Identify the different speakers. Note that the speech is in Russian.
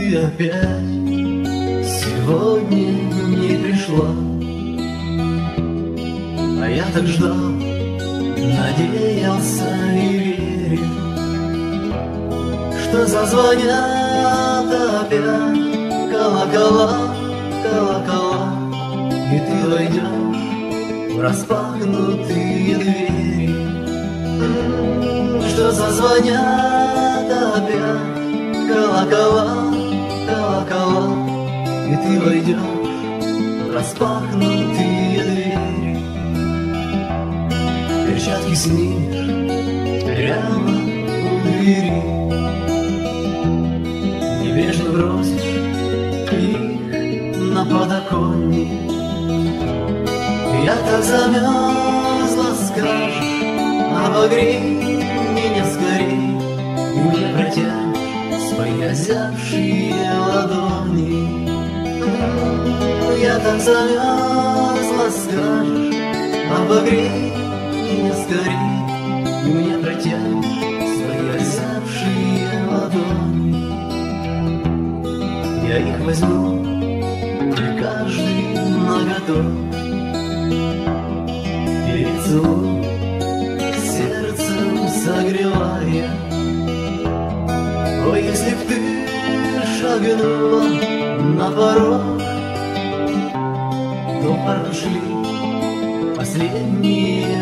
Speaker 1: ты опять сегодня не пришла. А я так ждал, надеялся и верил, что зазвонят опять колокола, колокола, и ты войдешь в распахнутые двери. Что зазвонят опять колокола, колокола, и ты войдешь в распахнутые двери. Перчатки снимешь прямо у двери, небрежно бросишь их на подоконник. Я так замерзла, скажешь, обогрей меня скорей, и мне протянешь свои озябшие ладони. Я так замерзла, скажешь, обогрей меня скорей, и мне протянешь свои озябшие ладони. Я их возьму, и каждый наготове перецелую, сердцем согревая. О, если б ты шагнула на порог, то прошли последние